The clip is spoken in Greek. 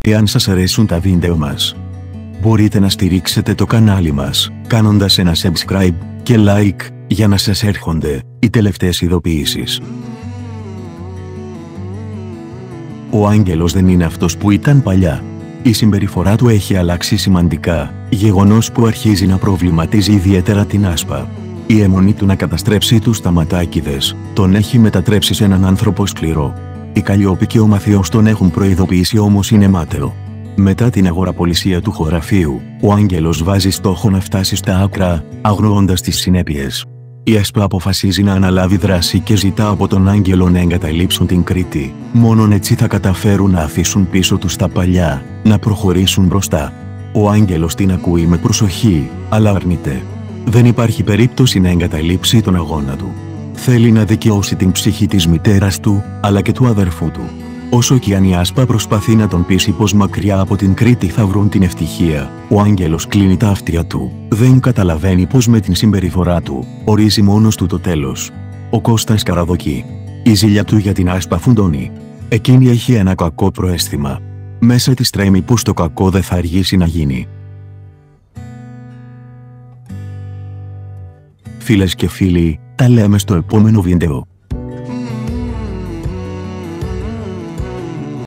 Εάν σας αρέσουν τα βίντεο μας, μπορείτε να στηρίξετε το κανάλι μας, κάνοντας ένα subscribe και like, για να σας έρχονται οι τελευταίες ειδοποιήσεις. Ο Άγγελος δεν είναι αυτός που ήταν παλιά. Η συμπεριφορά του έχει αλλάξει σημαντικά, γεγονός που αρχίζει να προβληματίζει ιδιαίτερα την Άσπα. Η αιμονή του να καταστρέψει τους σταματάκηδες τον έχει μετατρέψει σε έναν άνθρωπο σκληρό. Η Καλλιόπη και ο Μαθιός τον έχουν προειδοποιήσει, όμως είναι μάταιο. Μετά την αγοραπολισία του χωραφείου, ο Άγγελος βάζει στόχο να φτάσει στα άκρα, αγνοώντας τις συνέπειες. Η Άσπα αποφασίζει να αναλάβει δράση και ζητά από τον Άγγελο να εγκαταλείψουν την Κρήτη. Μόνον έτσι θα καταφέρουν να αφήσουν πίσω τους τα παλιά, να προχωρήσουν μπροστά. Ο Άγγελος την ακούει με προσοχή, αλλά αρνείται. Δεν υπάρχει περίπτωση να εγκαταλείψει τον αγώνα του. Θέλει να δικαιώσει την ψυχή της μητέρας του, αλλά και του αδερφού του. Όσο κι αν η Άσπα προσπαθεί να τον πείσει πως μακριά από την Κρήτη θα βρουν την ευτυχία, ο Άγγελος κλείνει τα αυτιά του. Δεν καταλαβαίνει πως με την συμπεριφορά του, ορίζει μόνος του το τέλος. Ο Κώστας καραδοκεί. Η ζήλια του για την Άσπα φουντώνει. Εκείνη έχει ένα κακό προαίσθημα. Μέσα της τρέμει πως το κακό δεν θα αργήσει να γίνει. Φίλες και φίλοι, τα λέμε στο επόμενο βίντεο.